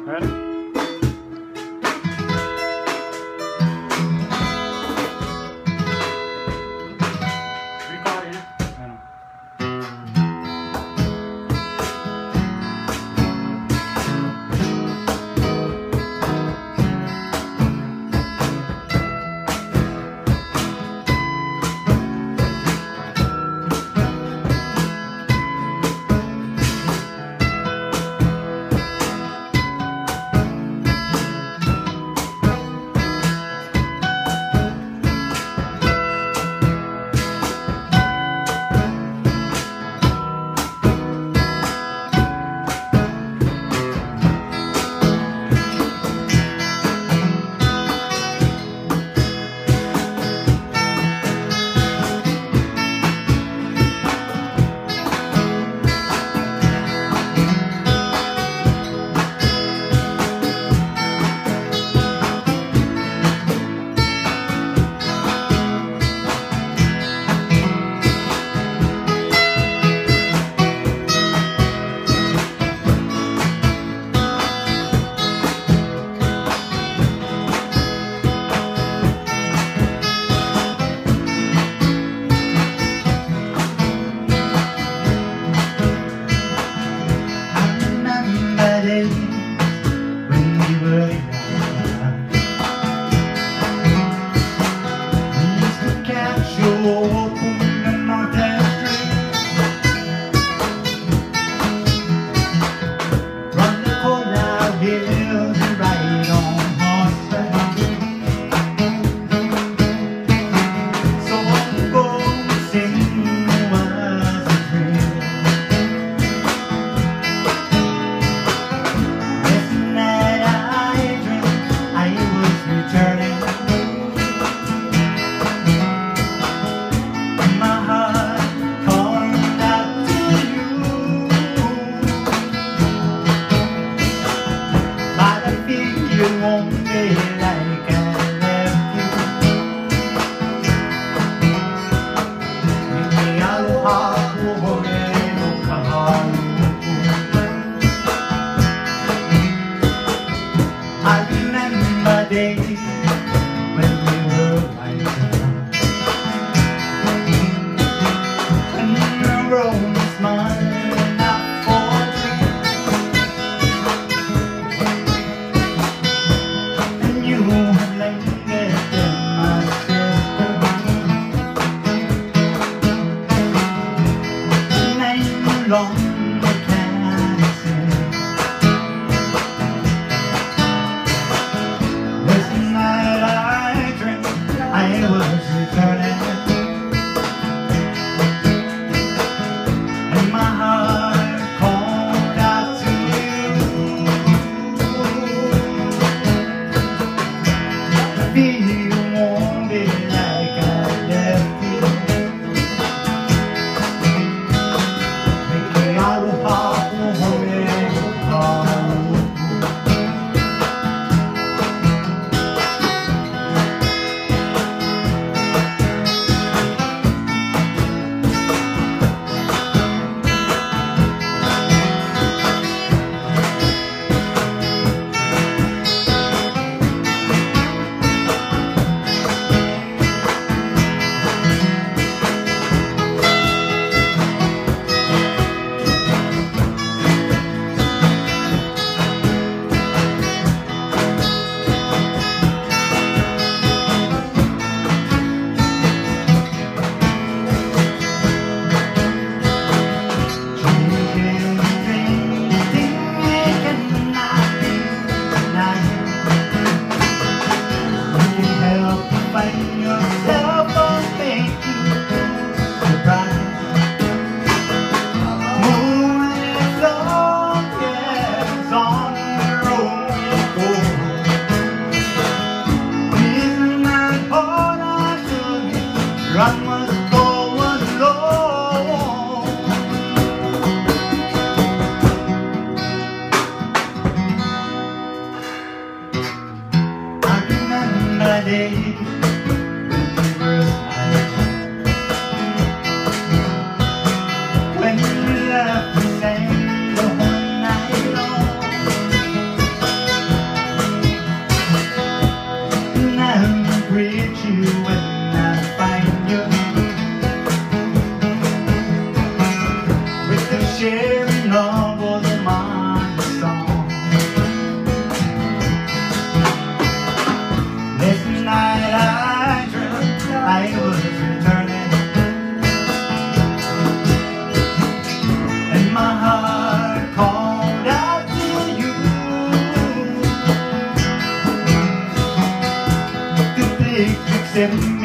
Ready? I remember days when we were white and the road was mine out for dreams, and you had lingered in my sister, and I no longer can say. I was returning, and my heart called out to you. I feel you won't be like I left you. Making aloha, I must go alone. I remember days when we were high, when you left me sang the whole night long. send